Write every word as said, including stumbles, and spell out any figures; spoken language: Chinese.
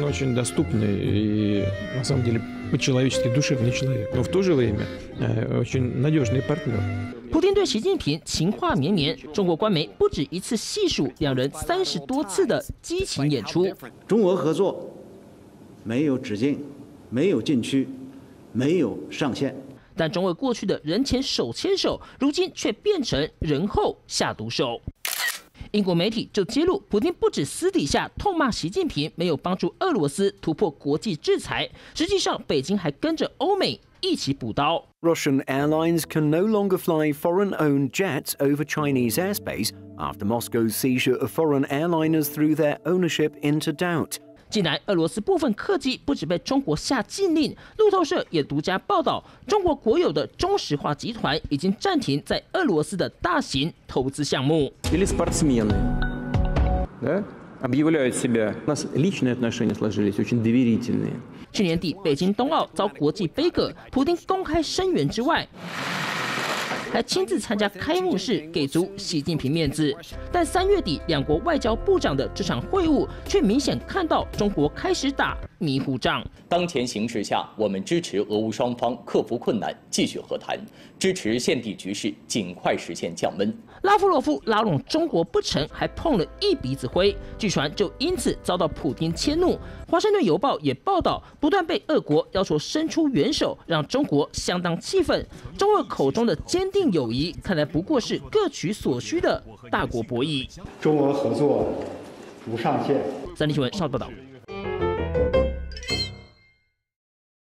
Очень доступный и, на самом деле, по-человечески душевный человек, но в то же время очень надежный партнер. 普丁对习近平情话绵绵，中国官媒不止一次细数两人三十多次的激情演出。 中俄合作没有止境，没有禁区，没有上限。 但中俄过去的人前手牵手，如今却变成人后下毒手。 英国媒体就揭露，普丁不止私底下痛骂习近平没有帮助俄罗斯突破国际制裁，实际上北京还跟着欧美一起补刀。 Russian airlines can no longer fly foreign-owned jets over Chinese airspace after Moscow's seizure of foreign airliners threw their ownership into doubt. 近来，俄罗斯部分客机不止被中国下禁令，路透社也独家报道，中国国有的中石化集团已经暂停在俄罗斯的大型投资项目。 Или спортсмены, да, объявляют себя. У нас личные отношения сложились очень доверительные. 去年底，北京冬奥遭国际杯葛，普丁公开声援之外， 还亲自参加开幕式，给足习近平面子。但三月底，两国外交部长的这场会晤，却明显看到中国开始打迷糊仗。 当前形势下，我们支持俄乌双方克服困难，继续和谈，支持现地局势尽快实现降温。 拉夫罗夫拉拢中国不成，还碰了一鼻子灰，据传就因此遭到普丁迁怒。华盛顿邮报也报道，不断被俄国要求伸出援手，让中国相当气愤。中俄口中的坚定 友谊看来不过是各取所需的大国博弈。 中俄合作无上限。 三立新闻上报道。